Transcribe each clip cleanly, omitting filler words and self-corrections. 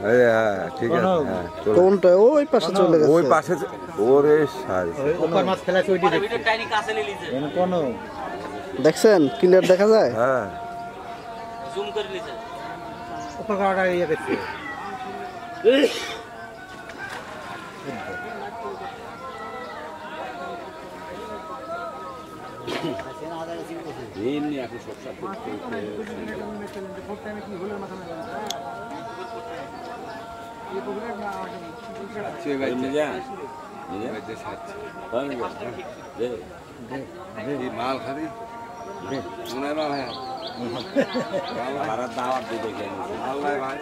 ঠিক আছে হ্যাঁ কোনটা ওই পাশে চলে গেছে ওই পাশে ওরে সাইজ ওপর মাছ ফেলা চইটি দেখি টাইনি কাছে নিলিছে এন কোন দেখছেন ক্লিয়ার দেখা যায় হ্যাঁ জুম করে নিছে ওপর গাড়া ইয়ে দেখছে এমনি এখন সব সব করতে মাল খাবি দাওয়াত দিয়ে দেখে আল্লাহ ভাই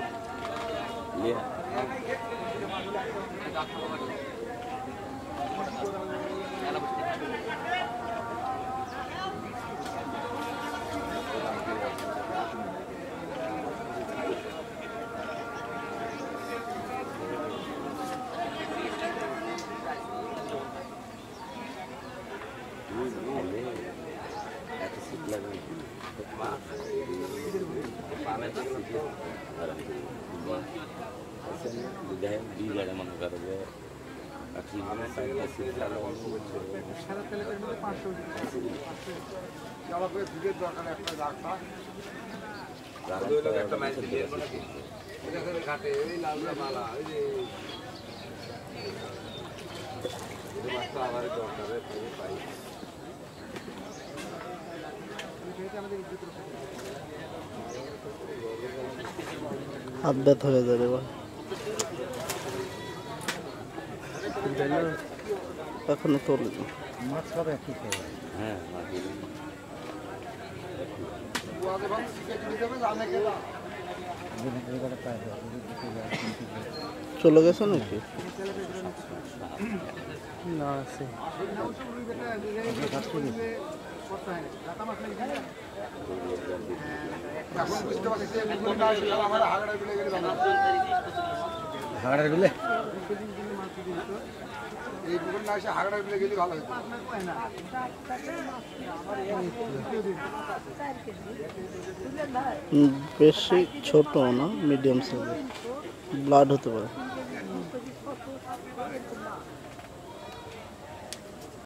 মনে করবে হাত ব্যথা হয়ে যাবে এখনো তোলে মাছ খাবে কি হ্যাঁ চলে গেছে নাকি না আছে হাগড়ার বিলে এই পুকুর না এসে হাগড়ার বিলে গেলে ভালো হতো বেশি ছোট না মিডিয়াম সাইজ ব্লাড হতে পারে